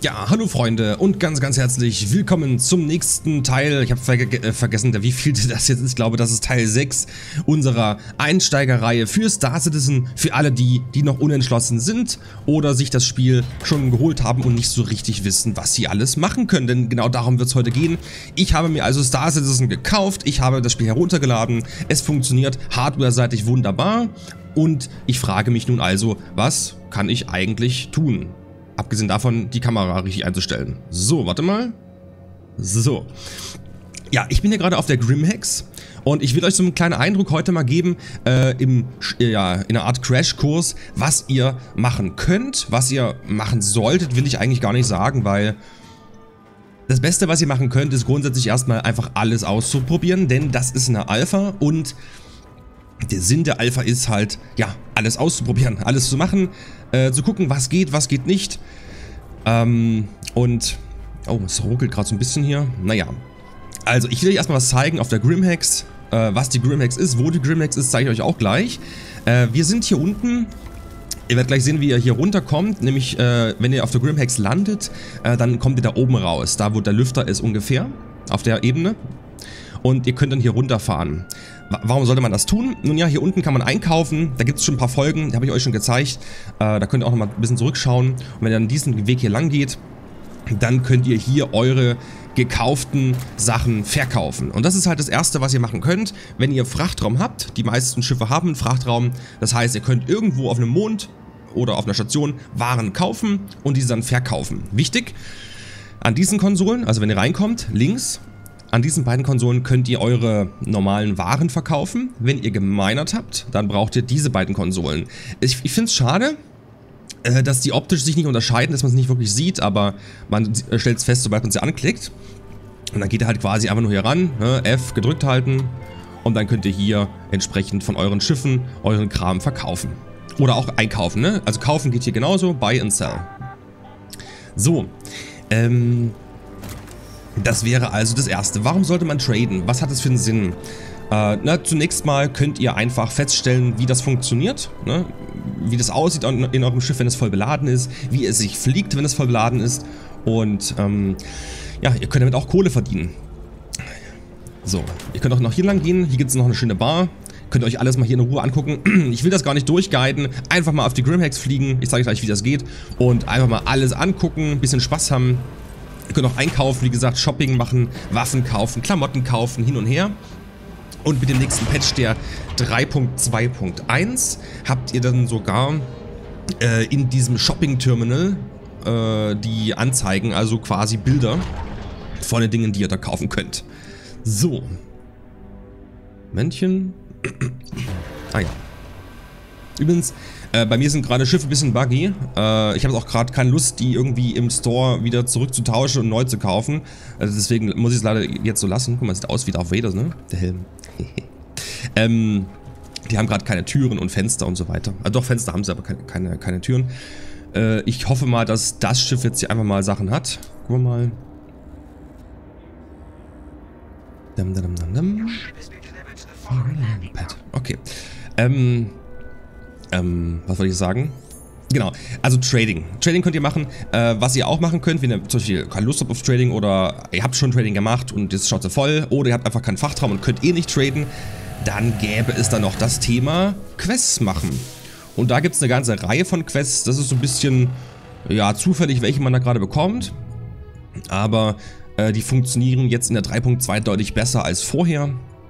Ja, hallo Freunde und ganz herzlich willkommen zum nächsten Teil. Ich habe vergessen, wie viel das jetzt ist. Ich glaube, das ist Teil 6 unserer Einsteigerreihe für Star Citizen. Für alle die noch unentschlossen sind oder sich das Spiel schon geholt haben und nicht so richtig wissen, was sie alles machen können. Denn genau darum wird es heute gehen. Ich habe mir also Star Citizen gekauft. Ich habe das Spiel heruntergeladen. Es funktioniert hardware-seitig wunderbar. Und ich frage mich nun also, was kann ich eigentlich tun? Abgesehen davon, die Kamera richtig einzustellen. So, warte mal. So. Ja, ich bin hier gerade auf der Grimhex und ich will euch so einen kleinen Eindruck heute mal geben, in einer Art Crashkurs, was ihr machen könnt, was ihr machen solltet, will ich eigentlich gar nicht sagen, weil das Beste, was ihr machen könnt, ist grundsätzlich erstmal einfach alles auszuprobieren, denn das ist eine Alpha und der Sinn der Alpha ist halt, ja, alles auszuprobieren, alles zu machen, zu gucken, was geht nicht. Und, oh, es ruckelt gerade so ein bisschen hier. Naja, also ich will euch erstmal was zeigen auf der Grimhex. Was die Grimhex ist, wo die Grimhex ist, zeige ich euch auch gleich. Wir sind hier unten. Ihr werdet gleich sehen, wie ihr hier runterkommt. Nämlich, wenn ihr auf der Grimhex landet, dann kommt ihr da oben raus. Da, wo der Lüfter ist ungefähr, auf der Ebene. Und ihr könnt dann hier runterfahren. Warum sollte man das tun? Nun ja, hier unten kann man einkaufen, da gibt es schon ein paar Folgen, die habe ich euch schon gezeigt. Da könnt ihr auch noch mal ein bisschen zurückschauen. Und wenn ihr dann diesen Weg hier lang geht, dann könnt ihr hier eure gekauften Sachen verkaufen. Und das ist halt das Erste, was ihr machen könnt, wenn ihr Frachtraum habt. Die meisten Schiffe haben einen Frachtraum. Das heißt, ihr könnt irgendwo auf einem Mond oder auf einer Station Waren kaufen und diese dann verkaufen. Wichtig, an diesen Konsolen, also wenn ihr reinkommt, links, an diesen beiden Konsolen könnt ihr eure normalen Waren verkaufen. Wenn ihr geminert habt, dann braucht ihr diese beiden Konsolen. Ich finde es schade, dass die optisch sich nicht unterscheiden, dass man es nicht wirklich sieht, aber man stellt es fest, sobald man sie anklickt. Und dann geht ihr halt quasi einfach nur hier ran, ne, F gedrückt halten und dann könnt ihr hier entsprechend von euren Schiffen euren Kram verkaufen. Oder auch einkaufen, ne? Also kaufen geht hier genauso, Buy and Sell. So, das wäre also das Erste. Warum sollte man traden? Was hat das für einen Sinn? Zunächst mal könnt ihr einfach feststellen, wie das funktioniert, ne? Wie das aussieht in eurem Schiff, wenn es voll beladen ist, wie es sich fliegt, wenn es voll beladen ist und ja, ihr könnt damit auch Kohle verdienen. So, ihr könnt auch noch hier lang gehen, hier gibt es noch eine schöne Bar, könnt ihr euch alles mal hier in Ruhe angucken. Ich will das gar nicht durchguiden, einfach mal auf die Grimhex fliegen, ich zeige euch gleich, wie das geht und einfach mal alles angucken, ein bisschen Spaß haben. Ihr könnt auch einkaufen, wie gesagt, Shopping machen, Waffen kaufen, Klamotten kaufen, hin und her. Und mit dem nächsten Patch, der 3.2.1, habt ihr dann sogar in diesem Shopping-Terminal die Anzeigen, also quasi Bilder von den Dingen, die ihr da kaufen könnt. So. Männchen. Ah ja. Übrigens, bei mir sind gerade Schiffe ein bisschen buggy. Ich habe auch gerade keine Lust, die irgendwie im Store wieder zurückzutauschen und neu zu kaufen. Also deswegen muss ich es leider jetzt so lassen. Guck mal, sieht aus wie Darth Vader, ne? Der Helm. Die haben gerade keine Türen und Fenster und so weiter. Also doch, Fenster haben sie, aber keine Türen. Ich hoffe mal, dass das Schiff jetzt hier einfach mal Sachen hat. Gucken wir mal. Okay. Was wollte ich sagen? Genau, also Trading. Trading könnt ihr machen. Was ihr auch machen könnt, wenn ihr zum Beispiel keine Lust habt auf Trading oder ihr habt schon Trading gemacht und jetzt schaut ihr voll oder ihr habt einfach keinen Fachtraum und könnt nicht traden, dann gäbe es dann noch das Thema Quests machen. Und da gibt es eine ganze Reihe von Quests. Das ist so ein bisschen, ja, zufällig, welche man da gerade bekommt. Aber die funktionieren jetzt in der 3.2 deutlich besser als vorher.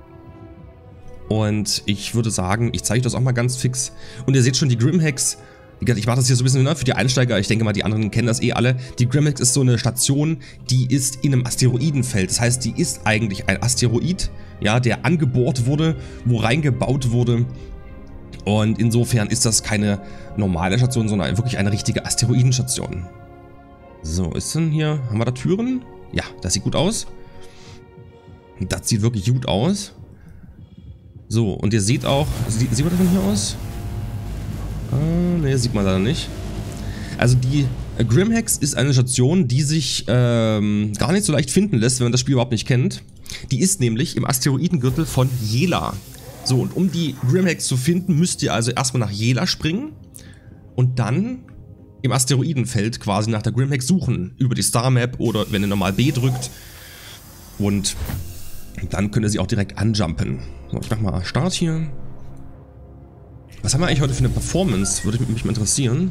Und ich würde sagen, ich zeige das auch mal ganz fix. Und ihr seht schon, die Grimhex, ich mache das hier so ein bisschen für die Einsteiger, ich denke mal, die anderen kennen das eh alle. Die Grimhex ist so eine Station, die ist in einem Asteroidenfeld. Das heißt, die ist eigentlich ein Asteroid, ja, der angebohrt wurde, wo reingebaut wurde. Und insofern ist das keine normale Station, sondern wirklich eine richtige Asteroidenstation. So, ist denn hier, haben wir da Türen? Ja, das sieht gut aus. Das sieht wirklich gut aus. So, und ihr seht auch, sieht man das von hier aus? Ne, sieht man leider nicht. Also die Grimhex ist eine Station, die sich gar nicht so leicht finden lässt, wenn man das Spiel überhaupt nicht kennt. Die ist nämlich im Asteroidengürtel von Jela. So, und um die Grimhex zu finden, müsst ihr also erstmal nach Jela springen und dann im Asteroidenfeld quasi nach der Grimhex suchen. Über die Star Map oder wenn ihr normal B drückt. Und dann könnt ihr sie auch direkt anjumpen. So, ich mach mal Start hier. Was haben wir eigentlich heute für eine Performance? Würde mich mal interessieren.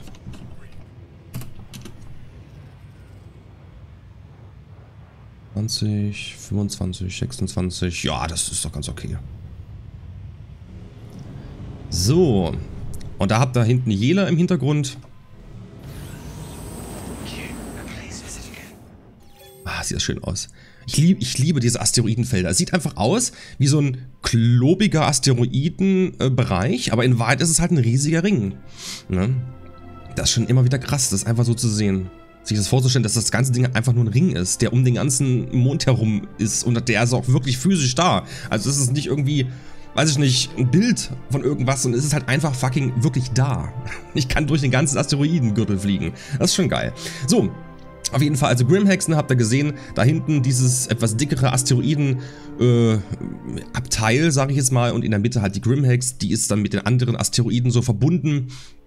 ...20, 25, 26... Ja, das ist doch ganz okay. So. Und da habt ihr hinten Jela im Hintergrund. Ah, sieht das schön aus. Ich liebe diese Asteroidenfelder. Es sieht einfach aus wie so ein klobiger Asteroidenbereich, aber in Wahrheit ist es halt ein riesiger Ring. Ne? Das ist schon immer wieder krass, das einfach so zu sehen. Sich das vorzustellen, dass das ganze Ding einfach nur ein Ring ist, der um den ganzen Mond herum ist und der ist auch wirklich physisch da. Also es ist nicht irgendwie, weiß ich nicht, ein Bild von irgendwas, sondern es ist halt einfach fucking wirklich da. Ich kann durch den ganzen Asteroidengürtel fliegen. Das ist schon geil. So. Auf jeden Fall, also Grimhexen habt ihr gesehen, da hinten dieses etwas dickere Asteroiden-Abteil, sage ich jetzt mal, und in der Mitte halt die Grimhex, die ist dann mit den anderen Asteroiden so verbunden.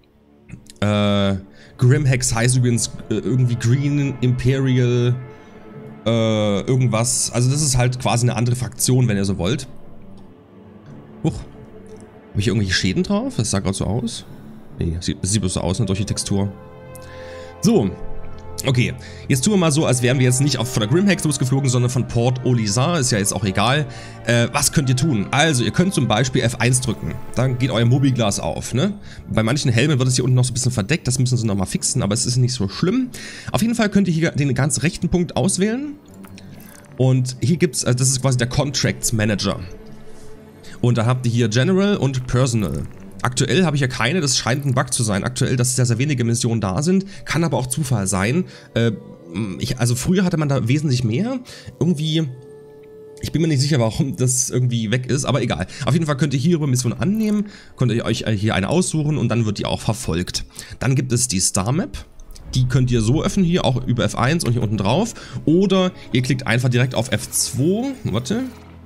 Grimhex heißt übrigens irgendwie Green Imperial irgendwas, also das ist halt quasi eine andere Fraktion, wenn ihr so wollt. Huch, habe ich hier irgendwelche Schäden drauf? Das sah gerade so aus. Nee, sieht bloß so aus, ne, durch die Textur. So. Okay, jetzt tun wir mal so, als wären wir jetzt nicht von der Grimhex losgeflogen, sondern von Port Olisar, ist ja jetzt auch egal. Was könnt ihr tun? Also, ihr könnt zum Beispiel F1 drücken, dann geht euer Mobiglas auf, ne? Bei manchen Helmen wird es hier unten noch so ein bisschen verdeckt, das müssen sie nochmal fixen, aber es ist nicht so schlimm. Auf jeden Fall könnt ihr hier den ganz rechten Punkt auswählen und hier gibt's, also das ist quasi der Contracts Manager. Und da habt ihr hier General und Personal. Aktuell habe ich ja keine, das scheint ein Bug zu sein. Aktuell, dass sehr, sehr wenige Missionen da sind. Kann aber auch Zufall sein. Also früher hatte man da wesentlich mehr. Irgendwie, ich bin mir nicht sicher, warum das irgendwie weg ist, aber egal. Auf jeden Fall könnt ihr hier über Missionen annehmen, könnt ihr euch hier eine aussuchen und dann wird die auch verfolgt. Dann gibt es die Star Map. Die könnt ihr so öffnen hier, auch über F1 und hier unten drauf. Oder ihr klickt einfach direkt auf F2. Warte.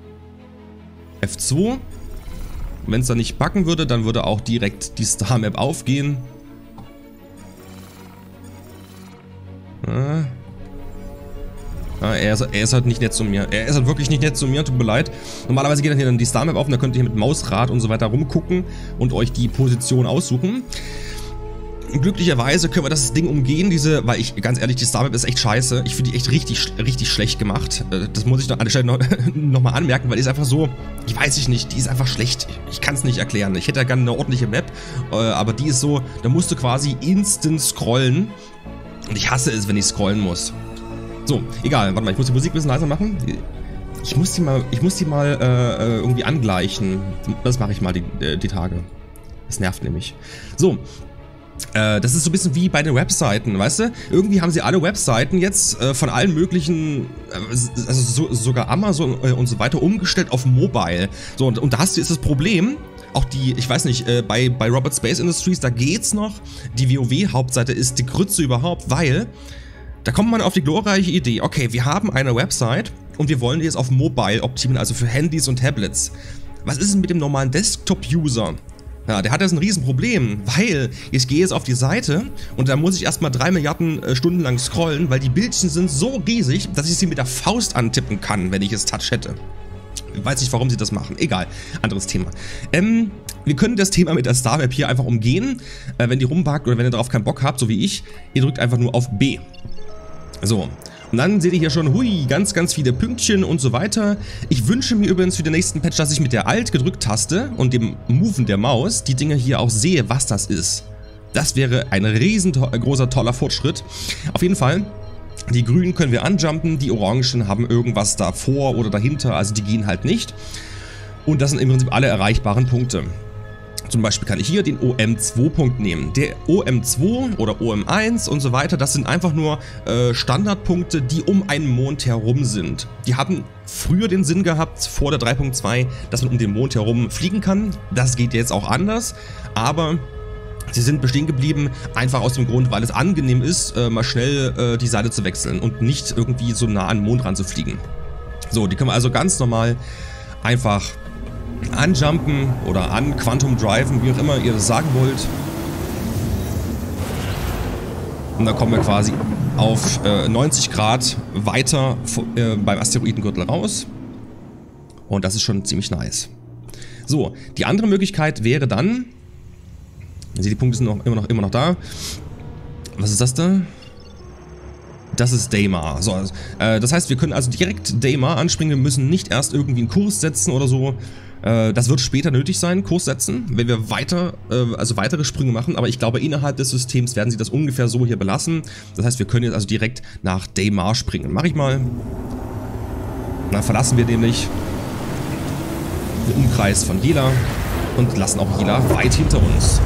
F2. Wenn es da nicht backen würde, dann würde auch direkt die Star Map aufgehen. Er ist halt nicht nett zu mir. Er ist halt wirklich nicht nett zu mir, tut mir leid. Normalerweise geht dann hier die Star Map auf und da könnt ihr hier mit Mausrad und so weiter rumgucken und euch die Position aussuchen. Glücklicherweise können wir das Ding umgehen, weil ich, ganz ehrlich, die Star Map ist echt scheiße. Ich finde die echt richtig schlecht gemacht. Das muss ich an der Stelle noch mal anmerken, weil die ist einfach so, ich weiß nicht, die ist einfach schlecht. Ich kann es nicht erklären. Ich hätte ja gerne eine ordentliche Map, aber die ist so, da musst du quasi instant scrollen. Und ich hasse es, wenn ich scrollen muss. So, egal, warte mal, ich muss die Musik ein bisschen leiser machen. Ich muss die mal irgendwie angleichen. Das mache ich mal die Tage. Das nervt nämlich. So. Das ist so ein bisschen wie bei den Webseiten, weißt du? Irgendwie haben sie alle Webseiten jetzt von allen möglichen, also sogar Amazon und so weiter, umgestellt auf Mobile. So, und da ist das Problem, auch die, ich weiß nicht, bei Robert Space Industries, da geht's noch. Die WoW-Hauptseite ist die Grütze überhaupt, weil da kommt man auf die glorreiche Idee, okay, wir haben eine Website und wir wollen die jetzt auf Mobile optimieren, also für Handys und Tablets. Was ist denn mit dem normalen Desktop-User? Ja, der hat jetzt ein Riesenproblem, weil ich gehe jetzt auf die Seite und da muss ich erstmal 3 Milliarden Stunden lang scrollen, weil die Bildchen sind so riesig, dass ich sie mit der Faust antippen kann, wenn ich es Touch hätte. Ich weiß nicht, warum sie das machen. Egal, anderes Thema. Wir können das Thema mit der Star Map hier einfach umgehen. Wenn die rumbackt oder wenn ihr darauf keinen Bock habt, so wie ich, ihr drückt einfach nur auf B. So. Und dann seht ihr hier schon, hui, ganz viele Pünktchen und so weiter. Ich wünsche mir übrigens für den nächsten Patch, dass ich mit der Alt-Gedrückt-Taste und dem Moven der Maus die Dinger hier auch sehe, was das ist. Das wäre ein riesengroßer, toller Fortschritt. Auf jeden Fall, die Grünen können wir anjumpen, die Orangen haben irgendwas davor oder dahinter, also die gehen halt nicht. Und das sind im Prinzip alle erreichbaren Punkte. Zum Beispiel kann ich hier den OM2-Punkt nehmen. Der OM2 oder OM1 und so weiter, das sind einfach nur Standardpunkte, die um einen Mond herum sind. Die haben früher den Sinn gehabt, vor der 3.2, dass man um den Mond herum fliegen kann. Das geht jetzt auch anders, aber sie sind bestehen geblieben, einfach aus dem Grund, weil es angenehm ist, mal schnell die Seite zu wechseln und nicht irgendwie so nah an den Mond ran zu fliegen. So, die können wir also ganz normal einfach anjumpen oder an Quantum Driven, wie auch immer ihr das sagen wollt. Und dann kommen wir quasi auf 90 Grad weiter beim Asteroidengürtel raus. Und das ist schon ziemlich nice. So, die andere Möglichkeit wäre dann... Ihr seht, die Punkte sind immer noch da. Was ist das da? Das ist Daymar. So, das heißt, wir können also direkt Daymar anspringen. Wir müssen nicht erst irgendwie einen Kurs setzen oder so. Das wird später nötig sein, Kurs setzen, wenn wir weitere Sprünge machen. Aber ich glaube, innerhalb des Systems werden sie das ungefähr so hier belassen. Das heißt, wir können jetzt also direkt nach Daymar springen. Mach ich mal. Dann verlassen wir nämlich den Umkreis von Jela und lassen auch Jela weit hinter uns.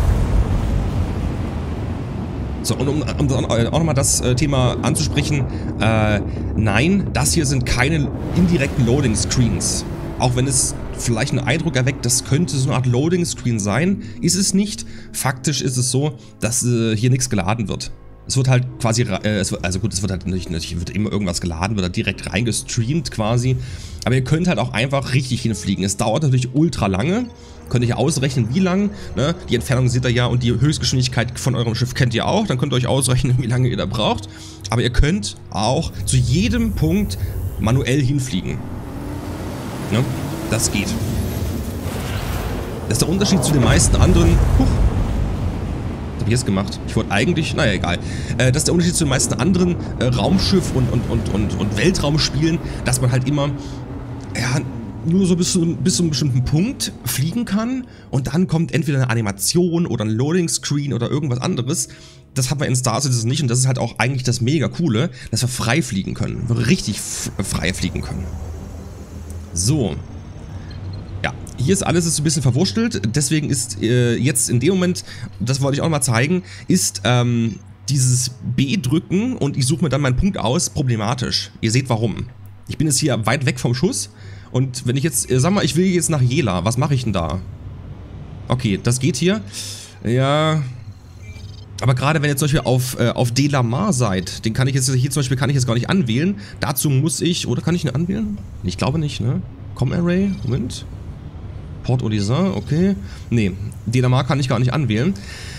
So, und um auch nochmal das Thema anzusprechen, nein, das hier sind keine indirekten Loading Screens. Auch wenn es vielleicht einen Eindruck erweckt, das könnte so eine Art Loading Screen sein, ist es nicht. Faktisch ist es so, dass hier nichts geladen wird. Es wird halt quasi, es wird halt nicht, wird immer irgendwas geladen, wird da direkt reingestreamt quasi. Aber ihr könnt halt auch einfach richtig hinfliegen. Es dauert natürlich ultra lange. Könnt ihr ausrechnen, wie lang, ne? Die Entfernung seht ihr ja und die Höchstgeschwindigkeit von eurem Schiff kennt ihr auch. Dann könnt ihr euch ausrechnen, wie lange ihr da braucht. Aber ihr könnt auch zu jedem Punkt manuell hinfliegen. Ne? Das geht. Das ist der Unterschied zu den meisten anderen... Was habe ich jetzt gemacht? Ich wollte eigentlich... Naja, egal. Das ist der Unterschied zu den meisten anderen Raumschiff- und Weltraumspielen, dass man halt immer... Ja, nur so bis zu einem bestimmten Punkt fliegen kann und dann kommt entweder eine Animation oder ein Loading Screen oder irgendwas anderes. Das haben wir in Star Citizen nicht und das ist halt auch eigentlich das mega coole, dass wir frei fliegen können. Wir richtig frei fliegen können. So. Ja, hier ist alles ein bisschen verwurstelt, deswegen ist jetzt in dem Moment, das wollte ich auch mal zeigen, ist dieses B drücken und ich suche mir dann meinen Punkt aus, problematisch. Ihr seht warum. Ich bin jetzt hier weit weg vom Schuss. Und wenn ich jetzt, sag mal, ich will jetzt nach Jela, was mache ich denn da? Okay, das geht hier. Ja. Aber gerade wenn ihr zum Beispiel auf Delamar seid, den kann ich jetzt hier zum Beispiel gar nicht anwählen. Dazu muss ich, oder kann ich ihn anwählen? Ich glaube nicht, ne? Com-Array, Moment. Port Olisar, okay. Nee, Delamar kann ich gar nicht anwählen.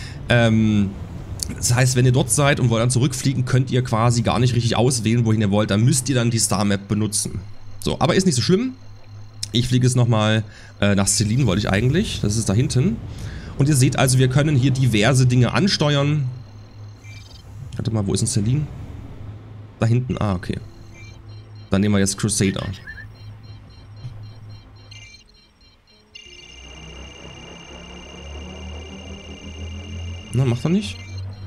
Das heißt, wenn ihr dort seid und wollt dann zurückfliegen, könnt ihr quasi gar nicht richtig auswählen, wohin ihr wollt. Dann müsst ihr dann die Star Map benutzen. So, aber ist nicht so schlimm. Ich fliege jetzt nochmal nach Selene, wollte ich eigentlich. Das ist da hinten. Und ihr seht also, wir können hier diverse Dinge ansteuern. Warte mal, wo ist denn Selene? Da hinten, ah, okay. Dann nehmen wir jetzt Crusader. Na, macht er nicht?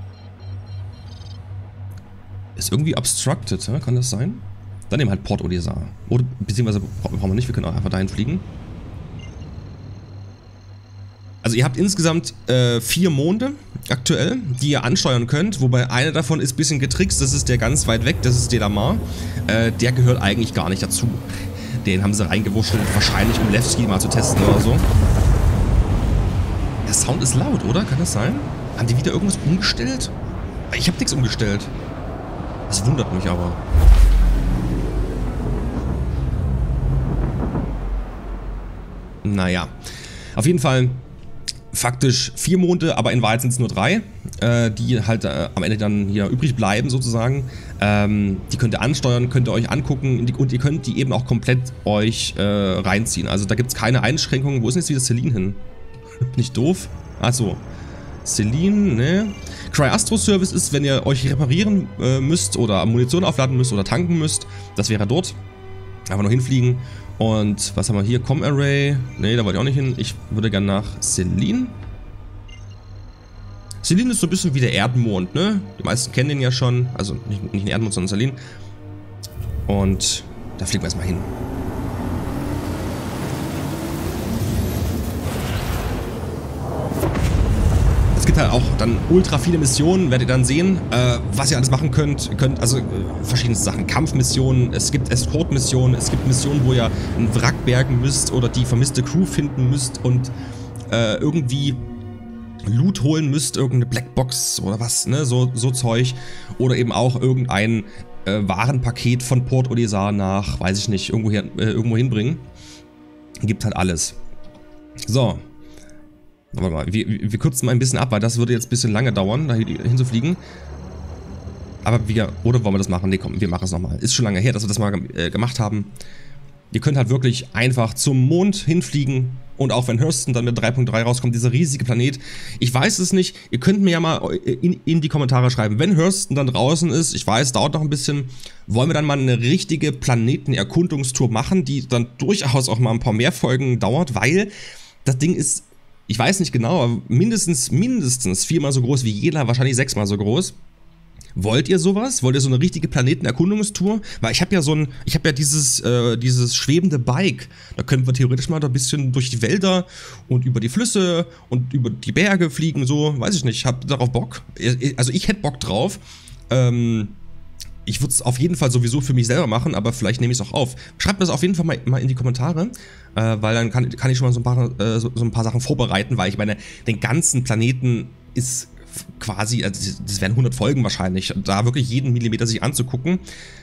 Ist irgendwie obstructed, ja? Kann das sein? Dann nehmen wir halt Port Olisar. Oder beziehungsweise brauchen wir nicht, wir können auch einfach dahin fliegen. Also ihr habt insgesamt 4 Monde aktuell, die ihr ansteuern könnt, wobei einer davon ist ein bisschen getrickst, das ist der ganz weit weg, das ist Delamar. Der gehört eigentlich gar nicht dazu. Den haben sie reingewurschtelt, wahrscheinlich um Levski mal zu testen oder so. Der Sound ist laut, oder? Kann das sein? Haben die wieder irgendwas umgestellt? Ich habe nichts umgestellt. Das wundert mich aber. Naja, auf jeden Fall faktisch 4 Monde, aber in Wahrheit sind es nur 3, die halt am Ende dann hier übrig bleiben sozusagen. Die könnt ihr ansteuern, könnt ihr euch angucken und ihr könnt die eben auch komplett euch reinziehen. Also da gibt es keine Einschränkungen. Wo ist denn jetzt wieder Selene hin? Nicht doof? Achso, Selene, ne? Cry-Astro Service ist, wenn ihr euch reparieren müsst oder Munition aufladen müsst oder tanken müsst. Das wäre dort. Einfach nur hinfliegen. Und was haben wir hier? Com-Array. Ne, da wollte ich auch nicht hin. Ich würde gerne nach Selene. Selene ist so ein bisschen wie der Erdenmond, ne? Die meisten kennen den ja schon. Also nicht den Erdenmond, sondern Selene. Und da fliegen wir erstmal hin. Es gibt halt auch dann ultra viele Missionen, werdet ihr dann sehen, was ihr alles machen könnt. Ihr könnt also verschiedene Sachen, Kampfmissionen, es gibt Escort-Missionen, es gibt Missionen, wo ihr einen Wrack bergen müsst oder die vermisste Crew finden müsst und irgendwie Loot holen müsst, irgendeine Blackbox oder was, ne, so Zeug. Oder eben auch irgendein Warenpaket von Port Olisar nach, weiß ich nicht, irgendwo hinbringen. Gibt halt alles. So. Warte mal, wir kürzen mal ein bisschen ab, weil das würde jetzt ein bisschen lange dauern, da hinzufliegen. Aber oder wollen wir das machen? Nee, komm, wir machen es nochmal. Ist schon lange her, dass wir das mal gemacht haben. Ihr könnt halt wirklich einfach zum Mond hinfliegen. Und auch wenn Hurston dann mit 3.3 rauskommt, dieser riesige Planet. Ich weiß es nicht. Ihr könnt mir ja mal in die Kommentare schreiben, wenn Hurston dann draußen ist. Ich weiß, dauert noch ein bisschen. Wollen wir dann mal eine richtige Planetenerkundungstour machen, die dann durchaus auch mal ein paar mehr Folgen dauert, weil das Ding ist, ich weiß nicht genau, aber mindestens 4-mal so groß wie Jela, wahrscheinlich 6-mal so groß. Wollt ihr sowas? Wollt ihr so eine richtige Planetenerkundungstour? Weil ich habe ja dieses schwebende Bike. Da können wir theoretisch mal da ein bisschen durch die Wälder und über die Flüsse und über die Berge fliegen, so, weiß ich nicht. Habt ihr darauf Bock? Also ich hätte Bock drauf. Ich würde es auf jeden Fall sowieso für mich selber machen, aber vielleicht nehme ich es auch auf. Schreibt mir das auf jeden Fall mal in die Kommentare, weil dann kann ich schon mal so ein paar Sachen vorbereiten, weil ich meine, den ganzen Planeten ist quasi, also das wären 100 Folgen wahrscheinlich, da wirklich jeden Millimeter sich anzugucken.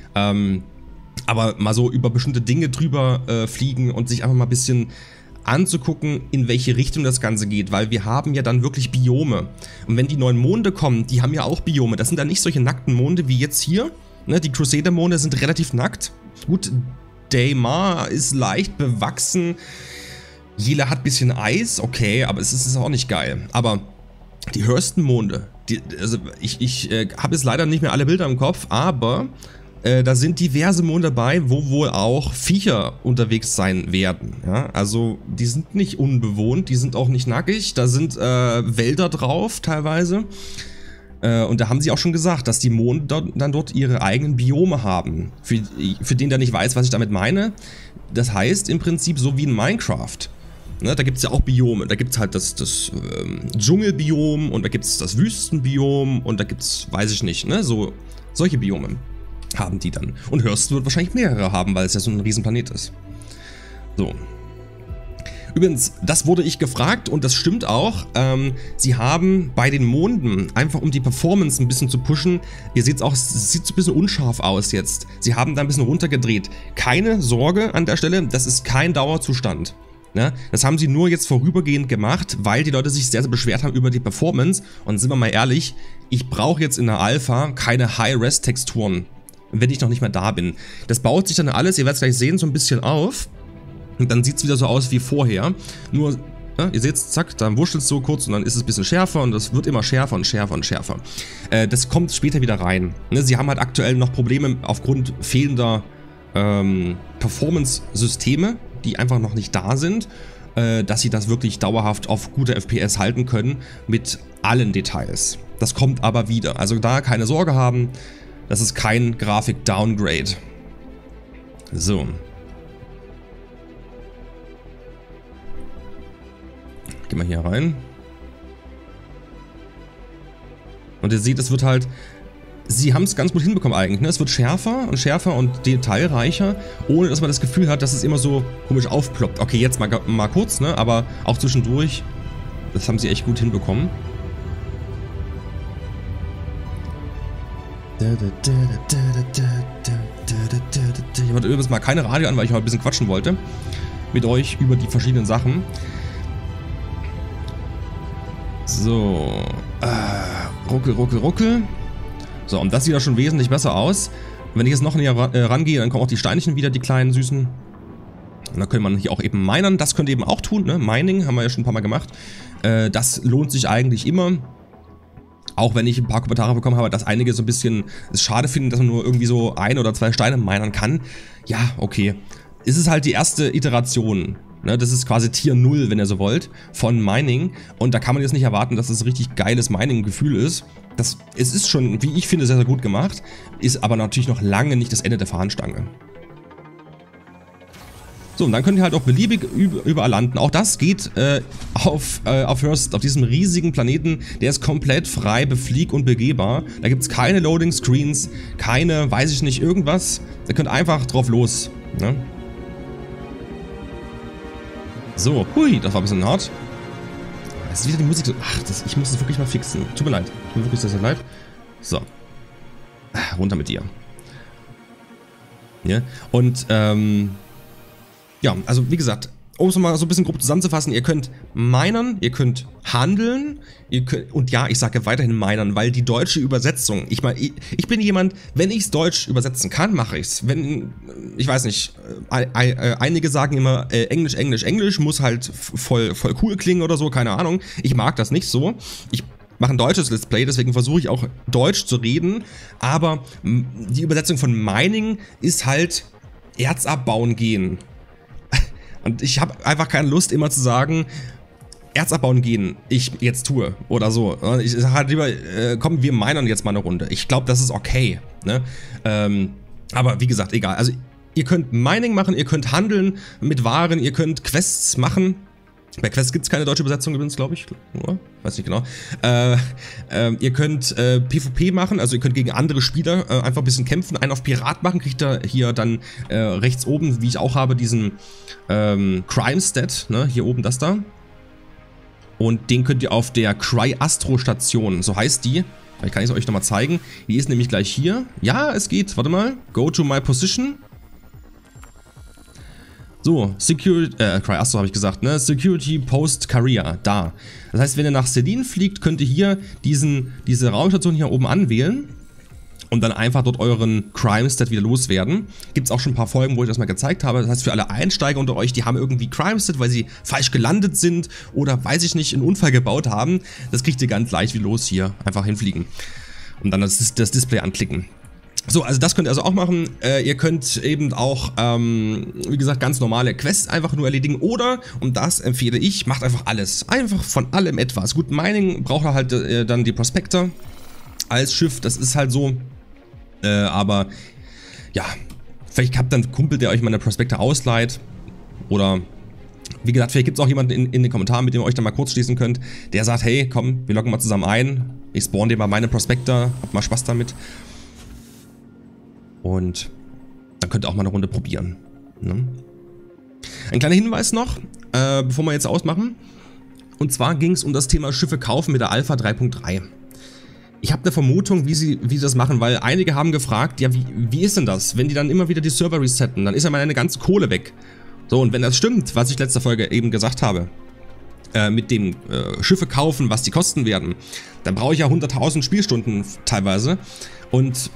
Aber mal so über bestimmte Dinge drüber fliegen und sich einfach mal ein bisschen anzugucken, in welche Richtung das Ganze geht, weil wir haben ja dann wirklich Biome. Und wenn die neuen Monde kommen, die haben ja auch Biome. Das sind dann nicht solche nackten Monde wie jetzt hier. Ne? Die Crusader-Monde sind relativ nackt. Gut, Daymar ist leicht bewachsen. Jela hat ein bisschen Eis, okay, aber es ist auch nicht geil. Aber die Hurston-Monde, also ich habe jetzt leider nicht mehr alle Bilder im Kopf, aber da sind diverse Monde dabei, wo wohl auch Viecher unterwegs sein werden. Ja? Also die sind nicht unbewohnt, die sind auch nicht nackig, da sind Wälder drauf teilweise. Und da haben sie auch schon gesagt, dass die Monde dann dort ihre eigenen Biome haben. Für den, der nicht weiß, was ich damit meine, das heißt im Prinzip so wie in Minecraft. Ne, da gibt es ja auch Biome, da gibt es halt das Dschungelbiom und da gibt es das Wüstenbiom und da gibt es, weiß ich nicht, ne, so solche Biome haben die dann. Und Hurston wird wahrscheinlich mehrere haben, weil es ja so ein Riesenplanet ist. So. Übrigens, das wurde ich gefragt und das stimmt auch. Sie haben bei den Monden, einfach um die Performance ein bisschen zu pushen, ihr seht es auch, es sieht so ein bisschen unscharf aus jetzt. Sie haben da ein bisschen runtergedreht. Keine Sorge an der Stelle, das ist kein Dauerzustand. Ne? Das haben sie nur jetzt vorübergehend gemacht, weil die Leute sich sehr, sehr beschwert haben über die Performance. Und sind wir mal ehrlich, ich brauche jetzt in der Alpha keine High-Res-Texturen, wenn ich noch nicht mal da bin. Das baut sich dann alles, ihr werdet es gleich sehen, so ein bisschen auf. Und dann sieht es wieder so aus wie vorher. Nur, ja, ihr seht es, zack, dann wurschtelt es so kurz und dann ist es ein bisschen schärfer und das wird immer schärfer und schärfer und schärfer. Das kommt später wieder rein. Ne? Sie haben halt aktuell noch Probleme aufgrund fehlender Performance-Systeme, die einfach noch nicht da sind, dass sie das wirklich dauerhaft auf gute FPS halten können mit allen Details. Das kommt aber wieder. Also da keine Sorge haben, das ist kein Grafik-Downgrade. So. Gehen wir hier rein. Und ihr seht, es wird halt... Sie haben es ganz gut hinbekommen eigentlich, ne? Es wird schärfer und detailreicher, ohne dass man das Gefühl hat, dass es immer so komisch aufploppt. Okay, jetzt mal kurz, ne? Aber auch zwischendurch, das haben sie echt gut hinbekommen. Ich hatte übrigens mal keine Radio an, weil ich heute ein bisschen quatschen wollte mit euch über die verschiedenen Sachen. So, ruckel, ruckel, ruckel. So, und das sieht ja schon wesentlich besser aus. Und wenn ich jetzt noch näher rangehe, dann kommen auch die Steinchen wieder, die kleinen Süßen. Und dann könnte man hier auch eben minern. Das könnt ihr eben auch tun, ne? Mining haben wir ja schon ein paar Mal gemacht. Das lohnt sich eigentlich immer. Auch wenn ich ein paar Kommentare bekommen habe, dass einige so ein bisschen es schade finden, dass man nur irgendwie so 1 oder 2 Steine minern kann. Ja, okay. Es ist halt die erste Iteration. Ne, das ist quasi Tier 0, wenn ihr so wollt, von Mining. Und da kann man jetzt nicht erwarten, dass das ein richtig geiles Mining-Gefühl ist. Es ist schon, wie ich finde, sehr, sehr gut gemacht. Ist aber natürlich noch lange nicht das Ende der Fahnenstange. So, und dann könnt ihr halt auch beliebig überall landen. Auch das geht auf Hurston, auf diesem riesigen Planeten. Der ist komplett frei beflieg- und begehbar. Da gibt es keine Loading-Screens, keine, weiß ich nicht, irgendwas. Ihr könnt einfach drauf los. Ne? So, hui, das war ein bisschen hart. Jetzt ist wieder die Musik so. Ach, ich muss das wirklich mal fixen. Tut mir leid. Tut mir wirklich sehr, sehr leid. So. Runter mit dir. Ja. Und, ja, also wie gesagt, um es mal so ein bisschen grob zusammenzufassen, ihr könnt minen, ihr könnt handeln, und ja, ich sage weiterhin minen, weil die deutsche Übersetzung, ich bin jemand, wenn ich es deutsch übersetzen kann, mache ich es. Wenn, ich weiß nicht, einige sagen immer, Englisch, Englisch, Englisch, muss halt voll cool klingen oder so, keine Ahnung. Ich mag das nicht so. Ich mache ein deutsches Let's Play, deswegen versuche ich auch Deutsch zu reden, aber die Übersetzung von Mining ist halt Erz abbauen gehen. Und ich habe einfach keine Lust, immer zu sagen, Erz abbauen gehen, ich jetzt tue oder so. Ich sage halt lieber, komm, wir minern jetzt mal eine Runde. Ich glaube, das ist okay. Ne? Aber wie gesagt, egal. Also ihr könnt Mining machen, ihr könnt handeln mit Waren, ihr könnt Quests machen. Bei Quests gibt es keine deutsche Übersetzung übrigens, glaube ich. Oder? Weiß nicht genau. Ihr könnt PvP machen, also ihr könnt gegen andere Spieler einfach ein bisschen kämpfen. Einen auf Pirat machen, kriegt ihr hier dann rechts oben, wie ich auch habe, diesen Crime Stat, ne? Hier oben das da. Und den könnt ihr auf der Cry-Astro-Station, so heißt die. Vielleicht kann ich es euch nochmal zeigen. Die ist nämlich gleich hier. Ja, es geht. Warte mal. Go to my position. So, Security, Cry-Astro habe ich gesagt, ne? Security Post Career, da. Das heißt, wenn ihr nach Selene fliegt, könnt ihr hier diese Raumstation hier oben anwählen und dann einfach dort euren Crime-Stat wieder loswerden. Gibt es auch schon ein paar Folgen, wo ich das mal gezeigt habe. Das heißt, für alle Einsteiger unter euch, die haben irgendwie Crime-Stat, weil sie falsch gelandet sind oder, weiß ich nicht, einen Unfall gebaut haben. Das kriegt ihr ganz leicht wieder los hier. Einfach hinfliegen und dann das Display anklicken. So, also das könnt ihr also auch machen. Ihr könnt eben auch, wie gesagt, ganz normale Quests einfach nur erledigen. Oder, und das empfehle ich, macht einfach alles. Einfach von allem etwas. Gut, Mining braucht er halt dann die Prospektor als Schiff. Das ist halt so. Aber, ja, vielleicht habt ihr einen Kumpel, der euch mal eine Prospektor ausleiht. Oder, wie gesagt, vielleicht gibt es auch jemanden in den Kommentaren, mit dem ihr euch dann mal kurz schließen könnt, der sagt, hey, komm, wir loggen mal zusammen ein. Ich spawn dir mal meine Prospektor. Habt mal Spaß damit. Und dann könnt ihr auch mal eine Runde probieren. Ne? Ein kleiner Hinweis noch, bevor wir jetzt ausmachen. Und zwar ging es um das Thema Schiffe kaufen mit der Alpha 3.3. Ich habe eine Vermutung, wie sie das machen, weil einige haben gefragt, ja, wie ist denn das? Wenn die dann immer wieder die Server resetten, dann ist ja mal eine ganze Kohle weg. So, und wenn das stimmt, was ich letzte Folge eben gesagt habe, mit dem Schiffe kaufen, was die kosten werden, dann brauche ich ja 100.000 Spielstunden teilweise. Und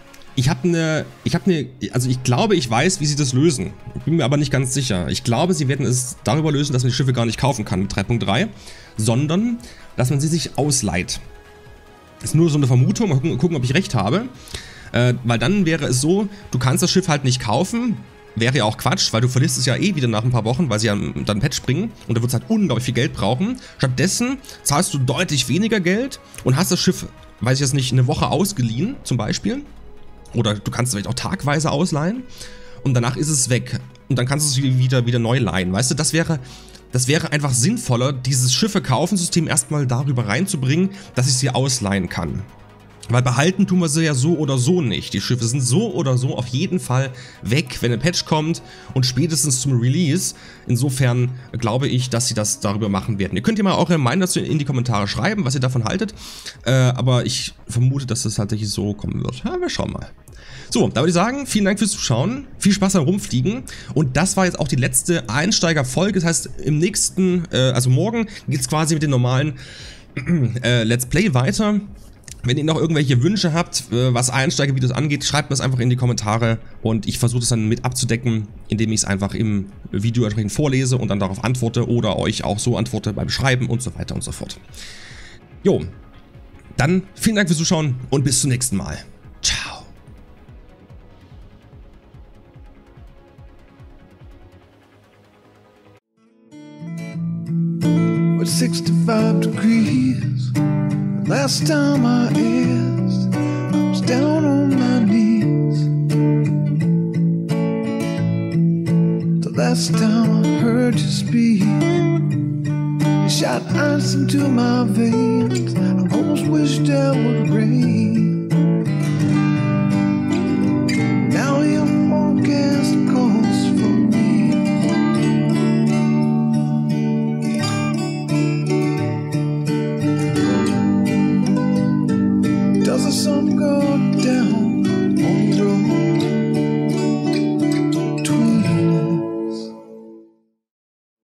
also ich glaube, ich weiß, wie sie das lösen. Ich bin mir aber nicht ganz sicher. Ich glaube, sie werden es darüber lösen, dass man die Schiffe gar nicht kaufen kann mit 3.3, sondern, dass man sie sich ausleiht. Das ist nur so eine Vermutung, mal gucken, ob ich recht habe. Weil dann wäre es so, du kannst das Schiff halt nicht kaufen, wäre ja auch Quatsch, weil du verlierst es ja eh wieder nach ein paar Wochen, weil sie ja dann Patch bringen und da wird es halt unglaublich viel Geld brauchen. Stattdessen zahlst du deutlich weniger Geld und hast das Schiff, weiß ich jetzt nicht, eine Woche ausgeliehen zum Beispiel. Oder du kannst es vielleicht auch tagweise ausleihen und danach ist es weg. Und dann kannst du es wieder neu leihen. Weißt du, das wäre einfach sinnvoller, dieses Schiffe-Kaufen-System erstmal darüber reinzubringen, dass ich sie ausleihen kann. Weil behalten tun wir sie ja so oder so nicht. Die Schiffe sind so oder so auf jeden Fall weg, wenn ein Patch kommt und spätestens zum Release. Insofern glaube ich, dass sie das darüber machen werden. Ihr könnt ja mal eure Meinung dazu in die Kommentare schreiben, was ihr davon haltet. Aber ich vermute, dass das tatsächlich so kommen wird. Ja, wir schauen mal. So, da würde ich sagen, vielen Dank fürs Zuschauen. Viel Spaß beim Rumfliegen. Und das war jetzt auch die letzte Einsteiger-Folge. Das heißt, im nächsten, also morgen, geht es quasi mit den normalen Let's Play weiter. Wenn ihr noch irgendwelche Wünsche habt, was Einsteigervideos angeht, schreibt mir das einfach in die Kommentare und ich versuche das dann mit abzudecken, indem ich es einfach im Video entsprechend vorlese und dann darauf antworte oder euch auch so antworte beim Schreiben und so weiter und so fort. Jo, dann vielen Dank fürs Zuschauen und bis zum nächsten Mal. Ciao. With 65 degrees. Last time I asked, I was down on my knees. The last time I heard you speak, you shot ice into my veins. I almost wished I would rain. Now you're walking